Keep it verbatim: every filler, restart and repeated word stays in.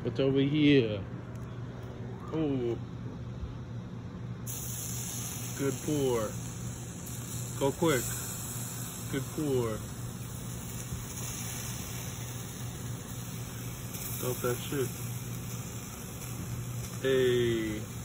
What's over here? Oh. Good pour. Go quick. Good pour. Dump that shit. Hey.